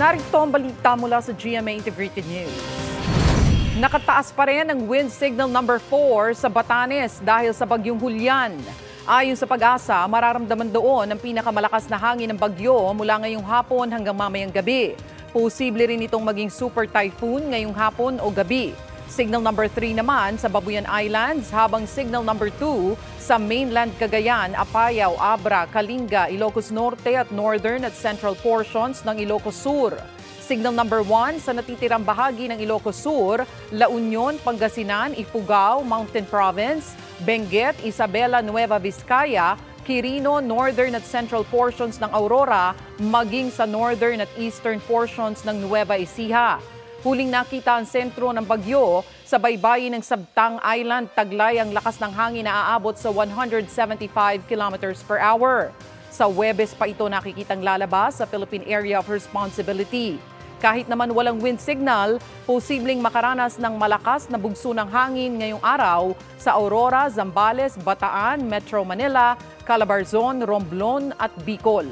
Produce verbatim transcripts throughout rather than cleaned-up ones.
Narito ang balita mula sa G M A Integrated News. Nakataas pa rin ang wind signal number four sa Batanes dahil sa bagyong Julian. Ayon sa Pag-asa, mararamdaman doon ang pinakamalakas na hangin ng bagyo mula ngayong hapon hanggang mamayang gabi. Posible rin itong maging super typhoon ngayong hapon o gabi. Signal number three naman sa Babuyan Islands, habang signal number two sa mainland Cagayan, Apayao, Abra, Kalinga, Ilocos Norte at northern at central portions ng Ilocos Sur. Signal number one sa natitirang bahagi ng Ilocos Sur, La Union, Pangasinan, Ifugao, Mountain Province, Benguet, Isabela, Nueva Vizcaya, Quirino, northern at central portions ng Aurora, maging sa northern at eastern portions ng Nueva Ecija. Huling nakita ang sentro ng bagyo sa baybayin ng Sabtang Island, Taglay ang lakas ng hangin na aabot sa one hundred seventy-five kilometers per hour. Sa Huwebes pa ito nakikitang lalabas sa Philippine Area of Responsibility. Kahit naman walang wind signal, posibleng makaranas ng malakas na bugso ng hangin ngayong araw sa Aurora, Zambales, Bataan, Metro Manila, Calabarzon, Romblon at Bicol.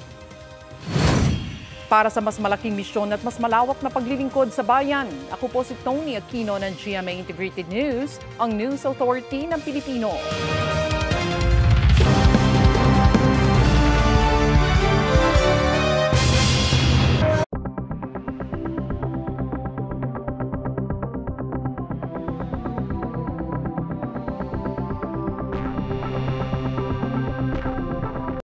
Para sa mas malaking misyon at mas malawak na paglilingkod sa bayan, ako po si Tony Aquino ng G M A Integrated News, ang News Authority ng Pilipino.